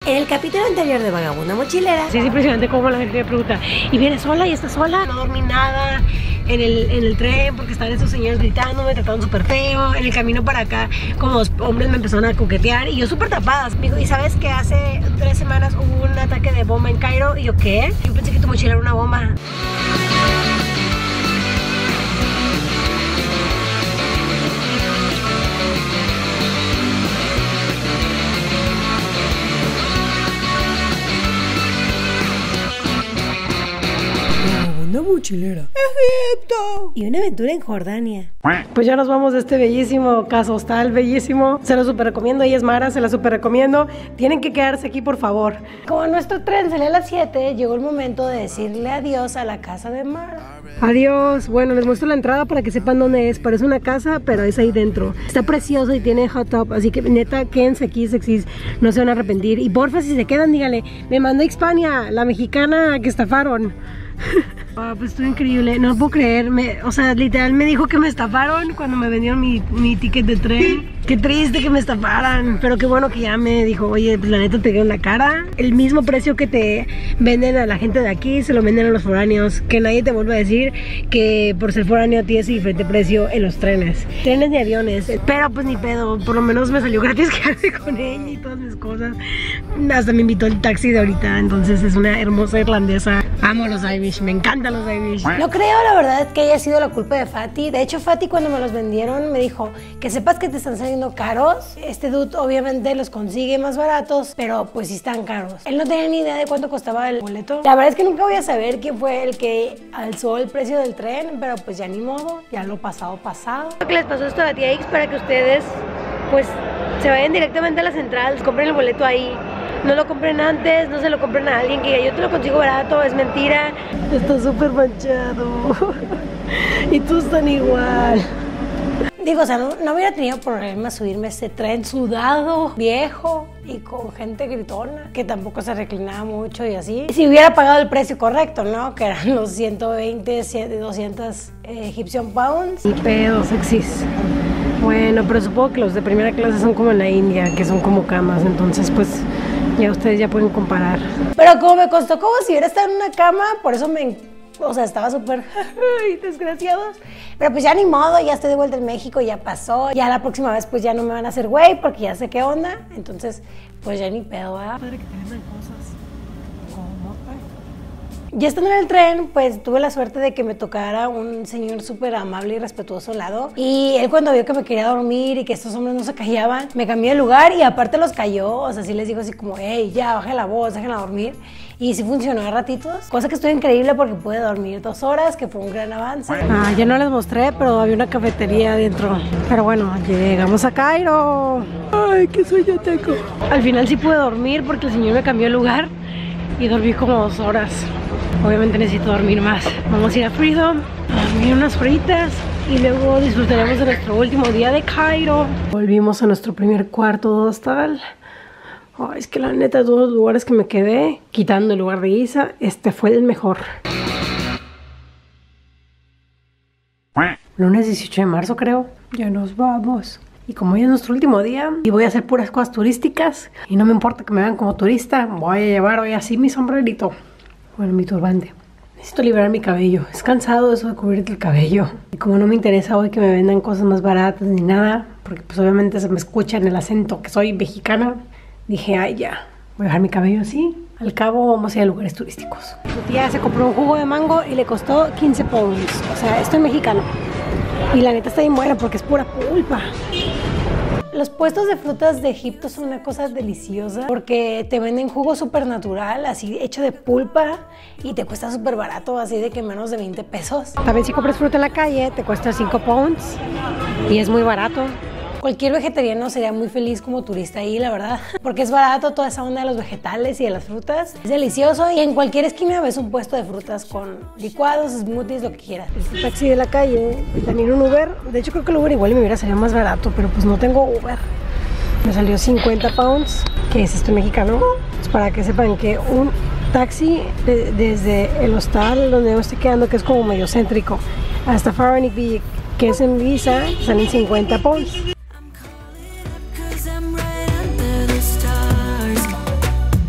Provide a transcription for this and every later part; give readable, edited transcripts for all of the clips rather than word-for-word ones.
En el capítulo anterior de Vagabunda Mochilera, sí, es impresionante cómo la gente me pregunta, ¿y viene sola y está sola? No dormí nada en el tren porque estaban esos señores gritando, me trataron súper feo. En el camino para acá, como los hombres me empezaron a coquetear y yo súper tapada. Digo, ¿y sabes que hace 3 semanas hubo un ataque de bomba en Cairo? Y yo, ¿qué? Yo pensé que tu mochila era una bomba. Una mochilera, Egipto y una aventura en Jordania. Pues ya nos vamos de este bellísimo casa hostal, bellísimo. Se lo super recomiendo, ella es Mara, se la super recomiendo. Tienen que quedarse aquí, por favor. Como nuestro tren sale a las 7, llegó el momento de decirle adiós a la casa de Mara. Adiós. Bueno, les muestro la entrada para que sepan dónde es. Parece una casa, pero es ahí dentro. Está precioso y tiene hot tub, así que neta, quédense aquí, sexys. No se van a arrepentir. Y porfa, si se quedan, díganle, me mandó Hispania, la mexicana que estafaron. Pues estuvo increíble, no lo puedo creer, o sea, literal me dijo que me estafaron cuando me vendieron mi ticket de tren. Qué triste que me estafaran, pero qué bueno que ya me dijo, oye, pues la neta te dio en la cara. El mismo precio que te venden a la gente de aquí, se lo venden a los foráneos. Que nadie te vuelva a decir que por ser foráneo tienes diferente precio en los trenes. Trenes y aviones, pero pues ni pedo, por lo menos me salió gratis quedarse con ella y todas mis cosas. Hasta me invitó el taxi de ahorita, entonces es una hermosa irlandesa. Amo los Irish, me encantan los Irish. No creo, la verdad, que haya sido la culpa de Fati. De hecho, Fati cuando me los vendieron me dijo que sepas que te están saliendo caros. Este dude obviamente los consigue más baratos, pero pues sí están caros. Él no tenía ni idea de cuánto costaba el boleto. La verdad es que nunca voy a saber quién fue el que alzó el precio del tren, pero pues ya ni modo, ya lo pasado. ¿Qué les pasó esto a la tía X para que ustedes pues se vayan directamente a la central, compren el boleto ahí? No lo compren antes, no se lo compren a alguien que diga yo te lo consigo barato, es mentira. Está súper manchado. Y tú están igual. Digo, o sea, no hubiera tenido problema subirme a este tren sudado, viejo y con gente gritona, que tampoco se reclinaba mucho y así. Si hubiera pagado el precio correcto, ¿no? Que eran los 120, 200 Egyptian pounds. Y pedos, sexys. Bueno, pero supongo que los de primera clase son como en la India, que son como camas, entonces pues ya ustedes ya pueden comparar. Pero como me costó como si hubiera estado en una cama, por eso o sea, estaba súper desgraciados. Pero pues ya ni modo, ya estoy de vuelta en México, ya pasó. Ya la próxima vez pues ya no me van a hacer güey porque ya sé qué onda. Entonces pues ya ni pedo, ¿verdad? Padre que te vendan cosas. Ya estando en el tren, pues tuve la suerte de que me tocara un señor súper amable y respetuoso al lado. Y él cuando vio que me quería dormir y que estos hombres no se callaban, me cambió de lugar y aparte los calló. O sea, sí les dijo así como, hey, ya, bajen la voz, déjenla dormir. Y sí funcionó a ratitos, cosa que estuvo increíble porque pude dormir 2 horas, que fue un gran avance. Ya no les mostré, pero había una cafetería adentro. Pero bueno, llegamos a Cairo. Ay, qué sueño tengo. Al final sí pude dormir porque el señor me cambió el lugar y dormí como 2 horas. Obviamente necesito dormir más. Vamos a ir a Freedom, a dormir unas horitas y luego disfrutaremos de nuestro último día de Cairo. Volvimos a nuestro primer cuarto de hostal. Oh, es que la neta, de todos los lugares que me quedé, quitando el lugar de Isa, este fue el mejor. Lunes 18 de marzo creo. Ya nos vamos. Y como hoy es nuestro último día y voy a hacer puras cosas turísticas y no me importa que me vean como turista, voy a llevar hoy así mi sombrerito. Bueno, mi turbante. Necesito liberar mi cabello. Es cansado eso de cubrirte el cabello. Y como no me interesa hoy que me vendan cosas más baratas ni nada, porque pues obviamente se me escucha en el acento que soy mexicana, dije, ay ya, voy a dejar mi cabello así. Al cabo vamos a ir a lugares turísticos. Mi tía se compró un jugo de mango y le costó 15 pounds. O sea, esto es mexicano. Y la neta está bien buena porque es pura pulpa. Los puestos de frutas de Egipto son una cosa deliciosa porque te venden jugo súper natural, así hecho de pulpa y te cuesta súper barato, así de que menos de 20 pesos. También si compras fruta en la calle te cuesta 5 pounds y es muy barato. Cualquier vegetariano sería muy feliz como turista ahí, la verdad, porque es barato toda esa onda de los vegetales y de las frutas. Es delicioso y en cualquier esquina ves un puesto de frutas con licuados, smoothies, lo que quieras. El taxi de la calle y también un Uber. De hecho creo que el Uber igual me hubiera salido más barato, pero pues no tengo Uber. Me salió 50 pounds, que es esto mexicano. Pues para que sepan que un taxi desde el hostal donde me estoy quedando, que es como medio céntrico, hasta Faronic Beach, que es en Visa, salen 50 pounds.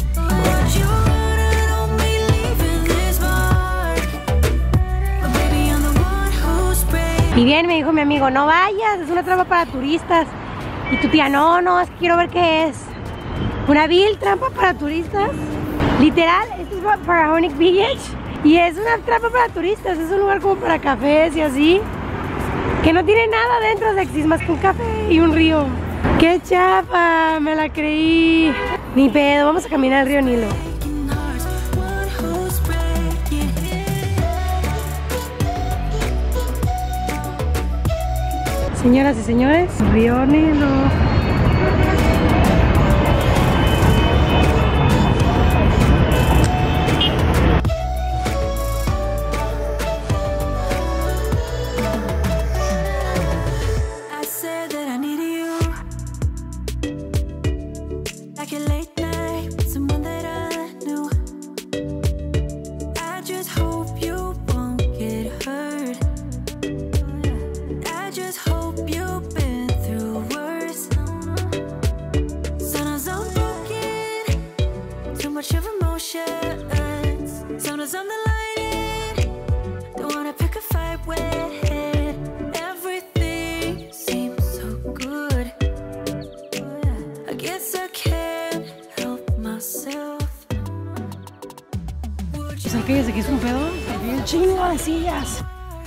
Y bien, me dijo mi amigo, no vayas, es una trampa para turistas. Y tu tía, no, es que quiero ver qué es. Una vil trampa para turistas. Literal, esto es para Onyx Village. Y es una trampa para turistas, es un lugar como para cafés y así. Que no tiene nada dentro, Sexys, más que un café y un río. ¡Qué chapa! Me la creí. Ni pedo, vamos a caminar al río Nilo. Señoras y señores, río Nilo. Pues aquellos de que es un pedo, porque hay un chingo de sillas.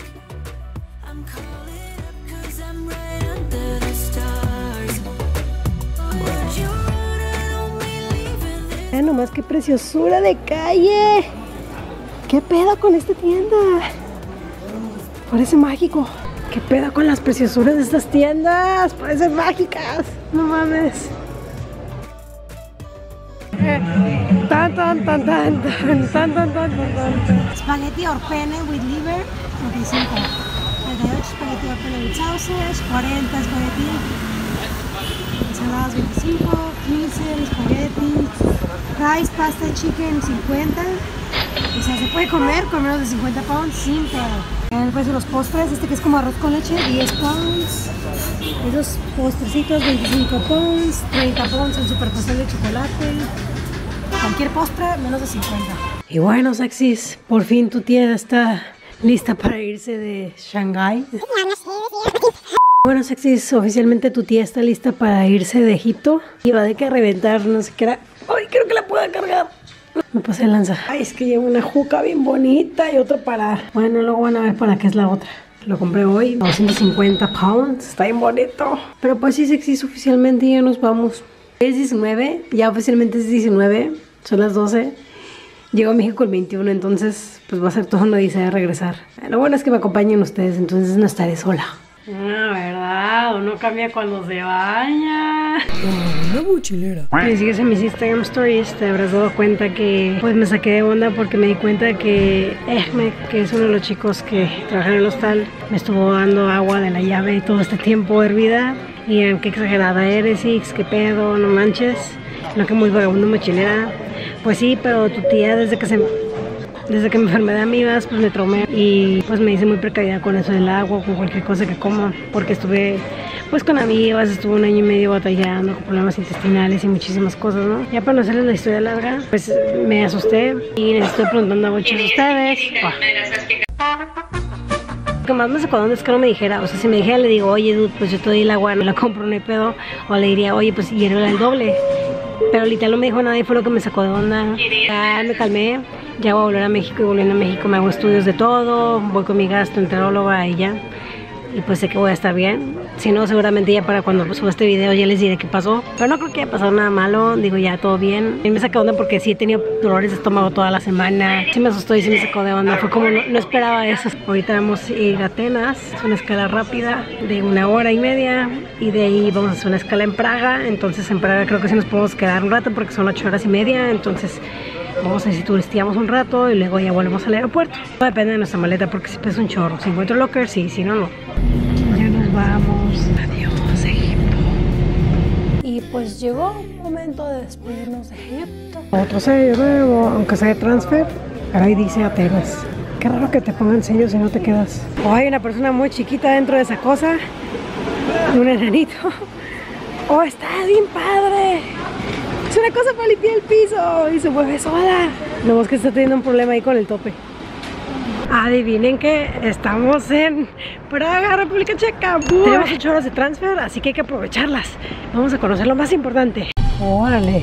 Vean nomás qué preciosura de calle. ¿Qué pedo con esta tienda? Parece mágico. ¿Qué pedo con las preciosuras de estas tiendas? Parecen mágicas. No mames. Spaghetti or penne with liver, 35. 38 spaghetti or penne with sausage, 40 spaghetti. Ensaladas 25, 15 spaghetti. Rice, pasta, chicken 50. O sea, se puede comer con menos de 50 pounds sin pedo. El precio de los postres, este que es como arroz con leche, 10 pounds. Esos postrecitos, 25 pounds, 30 pounds el super pastel de chocolate. Cualquier postre, menos de 50. Y bueno, Sexys, por fin tu tía está lista para irse de Shanghái. Bueno, Sexys, oficialmente tu tía está lista para irse de Egipto. Y va de que a reventar, no sé qué era. ¡Ay, creo que la pueda cargar! Me pasé de lanza. Ay, es que llevo una juca bien bonita y otra para... Bueno, luego van a ver para qué es la otra. Lo compré hoy, 250 pounds, está bien bonito. Pero pues sí, Sexys, oficialmente ya nos vamos. Es 19, ya oficialmente es 19, son las 12. Llego a México el 21, entonces pues va a ser todo una odisea de regresar. Lo bueno es que me acompañen ustedes, entonces no estaré sola. Ah, ¿verdad? Uno cambia cuando se baña. Una mochilera. Si sigues en mis Instagram stories te habrás dado cuenta que pues me saqué de onda porque me di cuenta que Ehmed, que es uno de los chicos que trabaja en el hostal, me estuvo dando agua de la llave todo este tiempo hervida. Y qué exagerada eres, Ix, qué pedo, no manches. No, que muy vagabundo mochilera. Pues sí, pero tu tía desde que me enfermé de amigas, pues me traumé y pues me hice muy precavida con eso del agua, con cualquier cosa que como, porque estuve pues con amigas, estuve 1 año y medio batallando con problemas intestinales y muchísimas cosas, ¿no? Ya para no hacerles la historia larga, pues me asusté y les estoy preguntando a muchos de ustedes. Lo que más me sacó de onda es que no me dijera, o sea, si me dijera le digo, oye, dude, pues yo te doy el agua, no la compro, no hay pedo, o le diría, oye, pues hiérvela el doble. Pero literal no me dijo nada y fue lo que me sacó de onda. Ya me calmé, ya voy a volver a México y volviendo a México me hago estudios de todo, voy con mi gastroenteróloga y ya. Y pues sé que voy a estar bien. Si no, seguramente ya para cuando suba este video ya les diré qué pasó. Pero no creo que haya pasado nada malo, digo ya todo bien. Y me sacó de onda porque sí he tenido dolores de estómago toda la semana. Sí me asustó y sí me sacó de onda, fue como no esperaba eso. Ahorita vamos a ir a Atenas, es una escala rápida de 1 hora y media. Y de ahí vamos a hacer una escala en Praga. Entonces en Praga creo que sí nos podemos quedar un rato porque son 8 horas y media. Entonces vamos a ver si turisteamos un rato y luego ya volvemos al aeropuerto. Todo depende de nuestra maleta porque si pesa un chorro. Si encuentro locker, sí, si no, no. Ya nos vamos. Adiós, Egipto. Y pues llegó el momento de despedirnos de Egipto. Otro sello nuevo, aunque sea de transfer, pero ahí dice Atenas. Qué raro que te pongan sellos si no te quedas. O hay una persona muy chiquita dentro de esa cosa. Un enanito. Oh, está bien padre. Es una cosa para limpiar el piso y se mueve sola. No, es que está teniendo un problema ahí con el tope. Adivinen que estamos en Praga, República Checa. Tenemos 8 horas de transfer, así que hay que aprovecharlas. Vamos a conocer lo más importante. ¡Órale!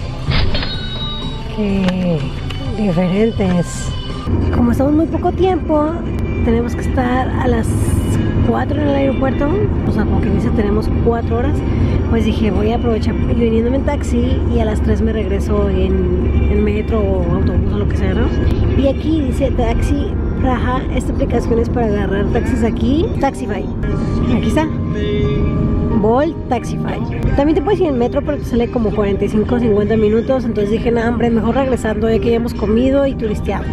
¡Qué diferentes! Como estamos muy poco tiempo, tenemos que estar a las 4 en el aeropuerto. O sea, como que dice, tenemos 4 horas. Pues dije, voy a aprovechar viniéndome en taxi y a las 3 me regreso en metro o autobús o lo que sea, ¿no? Y aquí dice Taxi Praga. Esta aplicación es para agarrar taxis aquí. Taxify. Aquí está. Bolt Taxify. También te puedes ir en metro, pero te sale como 45 o 50 minutos. Entonces dije, nada, hombre, mejor regresando ya que ya hemos comido y turisteado.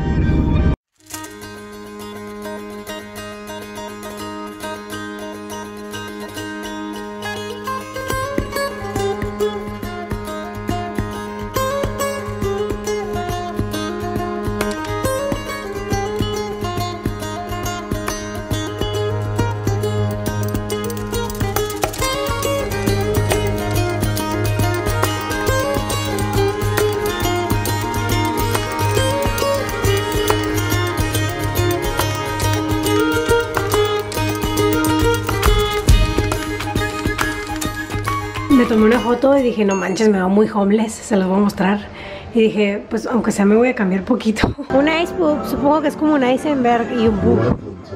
Me tomé una foto y dije, no manches, me veo muy homeless, se los voy a mostrar. Y dije, pues aunque sea me voy a cambiar poquito. Un iceberg, supongo que es como un iceberg y un bug.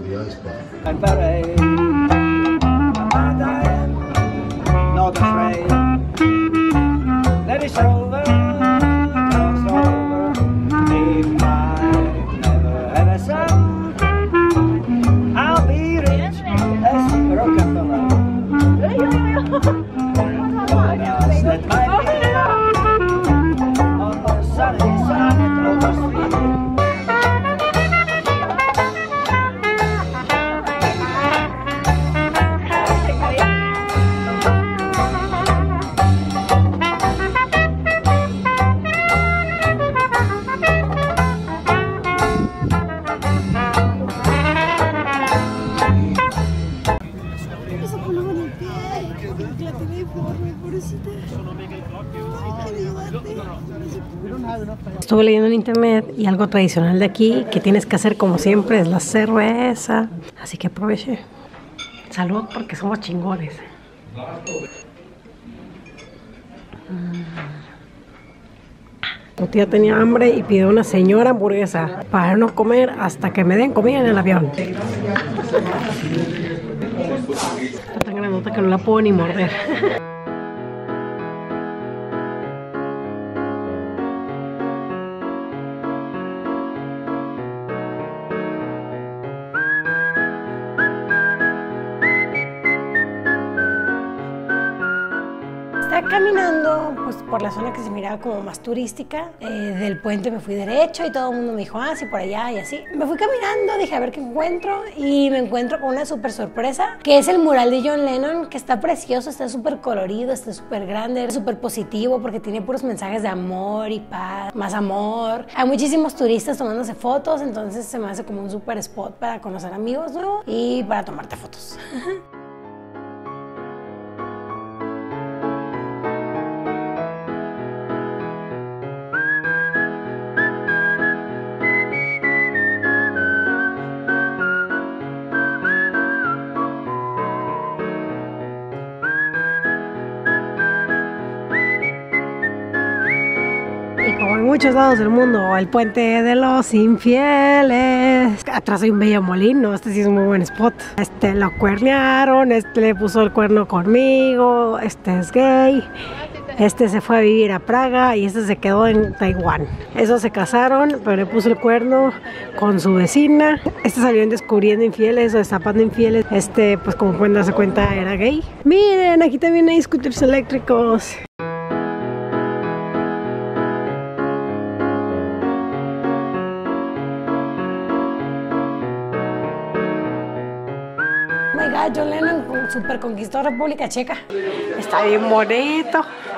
Estuve leyendo en internet y algo tradicional de aquí que tienes que hacer como siempre es la cerveza. Así que aproveche. Salud, porque somos chingones. Tu tía tenía hambre y pidió una señora hamburguesa para no comer hasta que me den comida en el avión. Está tan grandota que no la puedo ni morder. Estaba caminando pues, por la zona que se miraba como más turística. Del puente me fui derecho y todo el mundo me dijo, ah, sí, por allá y así. Me fui caminando, dije a ver qué encuentro y me encuentro con una súper sorpresa, que es el mural de John Lennon, que está precioso, está súper colorido, está súper grande, súper positivo porque tiene puros mensajes de amor y paz, más amor. Hay muchísimos turistas tomándose fotos, entonces se me hace como un súper spot para conocer amigos nuevos y para tomarte fotos. Como en muchos lados del mundo, el puente de los infieles. Atrás hay un bello molino, este sí es un muy buen spot. Lo cuernearon, le puso el cuerno conmigo, es gay. Se fue a vivir a Praga y se quedó en Taiwán. Esos se casaron, pero le puso el cuerno con su vecina. Salió en Descubriendo Infieles o Destapando Infieles. Pues como pueden darse cuenta, era gay. Miren, aquí también hay scooters eléctricos. John Lennon super conquistó República Checa. Está bien bonito.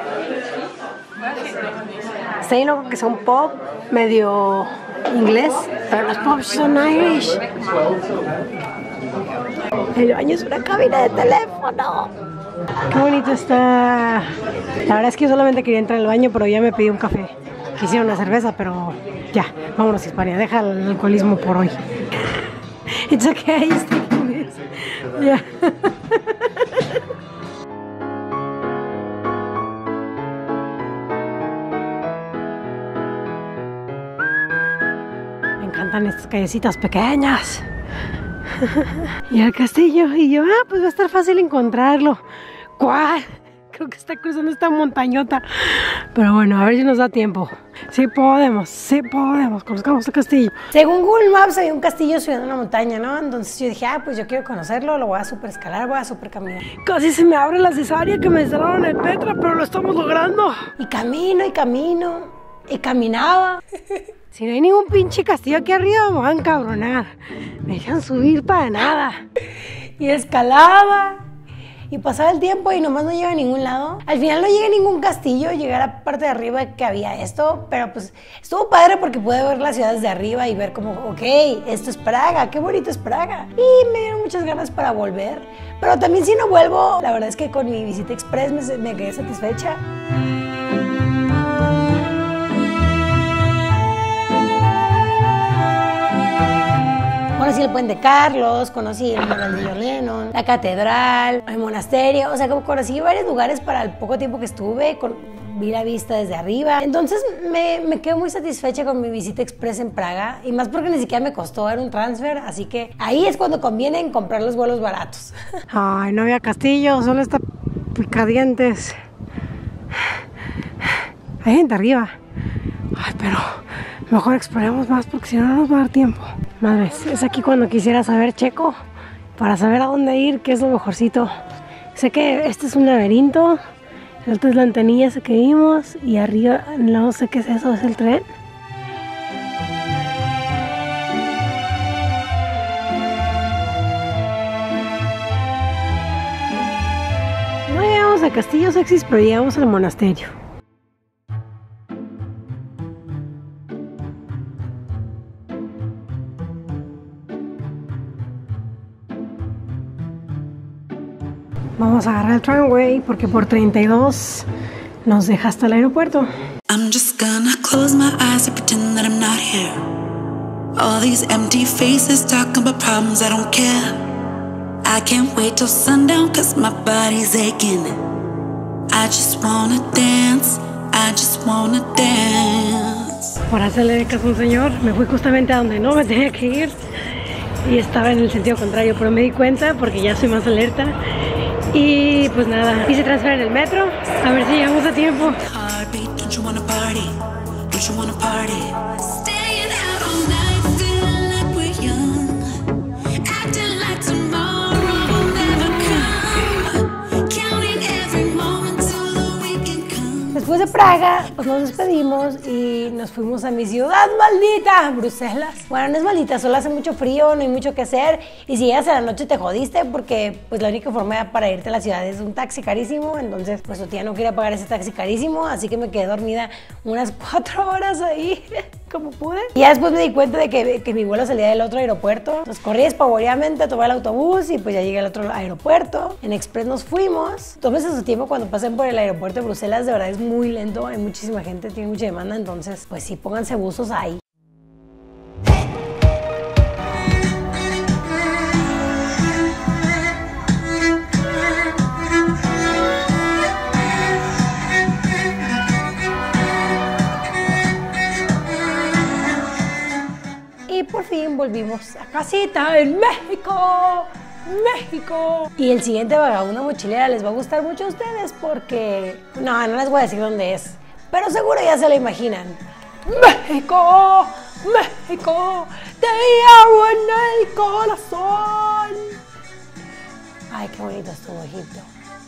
Está lleno que son pop, medio inglés, pero los pop son Irish. El baño es una cabina de teléfono. Qué bonito está. La verdad es que yo solamente quería entrar al baño, pero ya me pedí un café. Quisiera una cerveza, pero ya, vámonos Hispania, deja el alcoholismo por hoy. It's okay, ya. Me encantan estas callecitas pequeñas. Y el castillo, y yo, pues va a estar fácil encontrarlo. ¿Cuál? Creo que está cruzando esta montañota. Pero bueno, a ver si nos da tiempo. Sí podemos, conozcamos el castillo. Según Google Maps había un castillo subiendo una montaña, ¿no? Entonces yo dije, pues yo quiero conocerlo, lo voy a super escalar, voy a super caminar. Casi se me abre la cesárea que me cerraron el Petra, pero lo estamos logrando. Y camino, y caminaba. Si no hay ningún pinche castillo aquí arriba, me van a encabronar. Me dejan subir para nada. Y escalaba. Y pasaba el tiempo y nomás no llegaba a ningún lado. Al final no llegué a ningún castillo, llegué a la parte de arriba que había esto, pero pues estuvo padre porque pude ver las ciudades de arriba y ver como, ok, esto es Praga, qué bonito es Praga. Y me dieron muchas ganas para volver. Pero también si no vuelvo, la verdad es que con mi visita express me quedé satisfecha. Conocí el Puente Carlos, conocí el Mural de John Lennon, la catedral, el monasterio, o sea, como conocí varios lugares para el poco tiempo que estuve, vi la vista desde arriba. Entonces me quedé muy satisfecha con mi visita express en Praga, y más porque ni siquiera me costó, era un transfer, así que ahí es cuando conviene comprar los vuelos baratos. Ay, no había castillo, solo está Picadientes. Hay gente arriba. Ay, pero mejor exploremos más porque si no, no nos va a dar tiempo. Madres, es aquí cuando quisiera saber checo para saber a dónde ir, qué es lo mejorcito. Sé que este es un laberinto, el otro es la antenilla esa que vimos y arriba no sé qué es eso, es el tren. No llegamos al Castillo Sexis, pero llegamos al monasterio. Vamos a agarrar el tramway porque por 32 nos deja hasta el aeropuerto. I'm just gonna close my eyes and pretend that I'm not here. All these empty faces talking about problems, I don't care. I can't wait till sundown cause my body's aching. I just wanna dance, I just wanna dance. Por hacerle caso a un señor, me fui justamente a donde no me tenía que ir y estaba en el sentido contrario, pero me di cuenta porque ya soy más alerta. Y pues nada, hice transfer en el metro, a ver si llegamos a tiempo. Después de Praga, pues nos despedimos y nos fuimos a mi ciudad maldita, Bruselas. Bueno, no es maldita, solo hace mucho frío, no hay mucho que hacer. Y si llegas a la noche te jodiste porque pues la única forma para irte a la ciudad es un taxi carísimo. Entonces pues tu tía no quería pagar ese taxi carísimo, así que me quedé dormida unas 4 horas ahí, como pude. Y ya después me di cuenta de que mi vuelo salía del otro aeropuerto. Entonces corrí espavoreadamente, tomé el autobús y pues ya llegué al otro aeropuerto. En Express nos fuimos. Tómense su tiempo cuando pasen por el aeropuerto de Bruselas, de verdad es muy lento, hay muchísima gente, tiene mucha demanda, entonces pues sí, pónganse buzos ahí. Y por fin volvimos a casita en México. México. Y el siguiente Vagabundo Mochilera les va a gustar mucho a ustedes porque no les voy a decir dónde es, pero seguro ya se lo imaginan. México, México, te llevo en el corazón. Ay, qué bonito estuvo Egipto.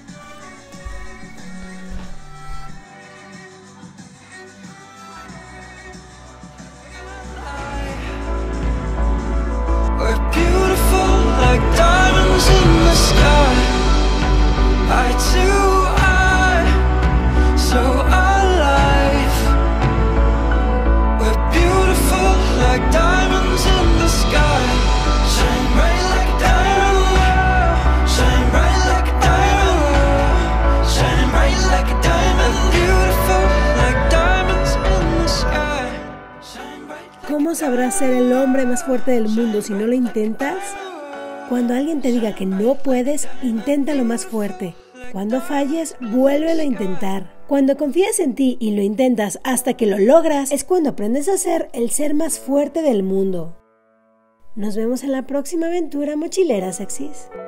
Like diamonds in the sky, eye to eye, so alive. We're beautiful like diamonds in the sky. Shine bright like a diamond, shine bright like a diamond. ¿Cómo sabrás ser el hombre más fuerte del mundo si no lo intentas? Cuando alguien te diga que no puedes, inténtalo más fuerte. Cuando falles, vuélvelo a intentar. Cuando confías en ti y lo intentas hasta que lo logras, es cuando aprendes a ser el ser más fuerte del mundo. Nos vemos en la próxima aventura mochilera sexys.